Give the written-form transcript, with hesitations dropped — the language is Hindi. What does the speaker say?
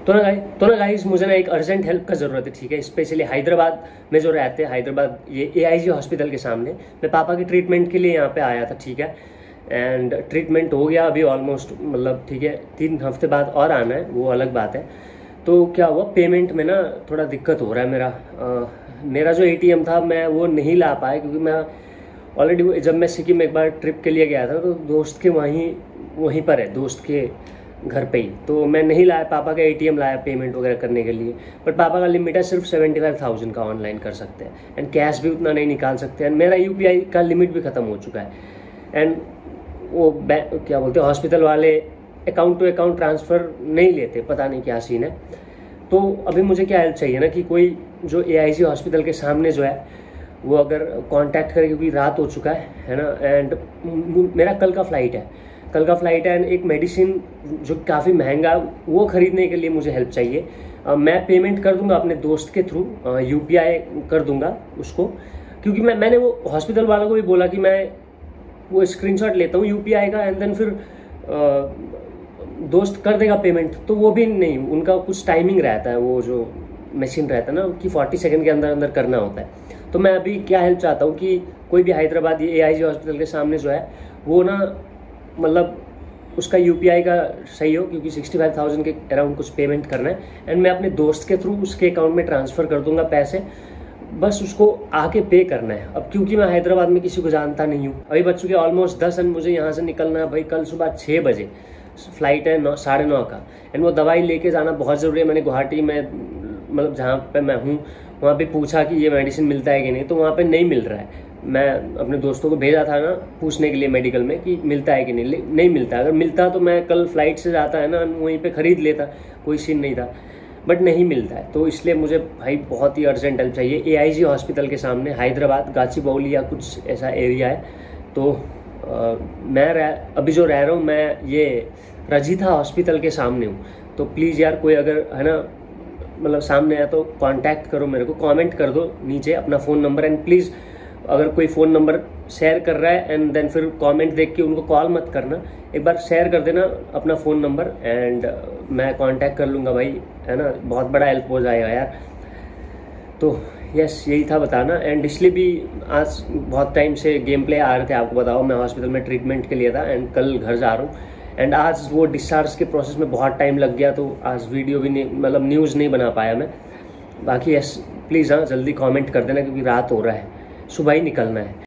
तो ना गाइस, मुझे ना एक अर्जेंट हेल्प का ज़रूरत है, ठीक है। स्पेशली हैदराबाद में जो रहते हैं, हैदराबाद ये AIG हॉस्पिटल के सामने, मैं पापा के ट्रीटमेंट के लिए यहाँ पे आया था, ठीक है। एंड ट्रीटमेंट हो गया अभी ऑलमोस्ट, मतलब ठीक है, 3 हफ्ते बाद और आना है, वो अलग बात है। तो क्या हुआ, पेमेंट में ना थोड़ा दिक्कत हो रहा है मेरा जो ATM था मैं वो नहीं ला पाया, क्योंकि मैं ऑलरेडी जब मैं सिक्किम एक बार ट्रिप के लिए गया था तो दोस्त के वहीं पर है, दोस्त के घर पे ही, तो मैं नहीं लाया, पापा का ATM लाया पेमेंट वगैरह करने के लिए। बट पापा का लिमिट है सिर्फ 75,000 का, ऑनलाइन कर सकते हैं, एंड कैश भी उतना नहीं निकाल सकते, एंड मेरा UPI का लिमिट भी ख़त्म हो चुका है। एंड वो क्या बोलते हैं, हॉस्पिटल वाले अकाउंट टू अकाउंट ट्रांसफ़र नहीं लेते, पता नहीं क्या सीन है। तो अभी मुझे क्या हेल्प चाहिए ना, कि कोई जो AIG हॉस्पिटल के सामने जो है वो अगर कांटेक्ट करे, क्योंकि रात हो चुका है ना। एंड मेरा कल का फ्लाइट है एंड एक मेडिसिन जो काफ़ी महंगा, वो ख़रीदने के लिए मुझे हेल्प चाहिए। मैं पेमेंट कर दूंगा अपने दोस्त के थ्रू, UPI कर दूंगा उसको, क्योंकि मैंने वो हॉस्पिटल वालों को भी बोला कि मैं वो स्क्रीनशॉट लेता हूँ UPI का, एंड देन फिर दोस्त कर देगा पेमेंट। तो वो भी नहीं, उनका कुछ टाइमिंग रहता है, वो जो मशीन रहता है ना कि 40 सेकंड के अंदर अंदर करना होता है। तो मैं अभी क्या हेल्प चाहता हूँ कि कोई भी हैदराबाद ये AIG हॉस्पिटल के सामने जो है वो ना, मतलब उसका UPI का सही हो, क्योंकि 65,000 के अराउंड कुछ पेमेंट करना है, एंड मैं अपने दोस्त के थ्रू उसके अकाउंट में ट्रांसफ़र कर दूंगा पैसे, बस उसको आके पे करना है। अब क्योंकि मैं हैदराबाद में किसी को जानता नहीं हूँ, अभी बज चुके ऑलमोस्ट 10 एंड मुझे यहाँ से निकलना है भाई, कल सुबह 6 बजे फ्लाइट है, 9:30 का। एंड वो दवाई लेके जाना बहुत ज़रूरी है। मैंने गुवाहाटी में, मतलब जहाँ पे मैं हूँ वहाँ पे पूछा कि ये मेडिसिन मिलता है कि नहीं, तो वहाँ पे नहीं मिल रहा है। मैं अपने दोस्तों को भेजा था ना पूछने के लिए मेडिकल में कि मिलता है कि नहीं मिलता। अगर मिलता तो मैं कल फ्लाइट से जाता है ना, वहीं पे ख़रीद लेता, कोई सीन नहीं था, बट नहीं मिलता है। तो इसलिए मुझे भाई बहुत ही अर्जेंट हेल्प चाहिए। AIG हॉस्पिटल के सामने, हैदराबाद, गाचीबाउली या कुछ ऐसा एरिया है। तो मैं अभी जो रह रहा हूँ, मैं ये रजिथा हॉस्पिटल के सामने हूँ। तो प्लीज़ यार, कोई अगर है ना, मतलब सामने है तो कांटेक्ट करो मेरे को, कमेंट कर दो नीचे अपना फ़ोन नंबर, एंड प्लीज़ अगर कोई फ़ोन नंबर शेयर कर रहा है एंड देन फिर कमेंट देख के उनको कॉल मत करना, एक बार शेयर कर देना अपना फ़ोन नंबर, एंड मैं कांटेक्ट कर लूँगा भाई, है ना। बहुत बड़ा हेल्प हो जाएगा यार। तो यस, यही था बताना। एंड इसलिए भी आज बहुत टाइम से गेम प्ले आ रहे थे, आपको बताओ, मैं हॉस्पिटल में ट्रीटमेंट के लिए था एंड कल घर जा रहा हूँ। एंड आज वो डिस्चार्ज के प्रोसेस में बहुत टाइम लग गया, तो आज वीडियो भी नहीं, मतलब न्यूज़ नहीं बना पाया मैं। बाकी यस, प्लीज़ हाँ जल्दी कमेंट कर देना, क्योंकि रात हो रहा है, सुबह ही निकलना है।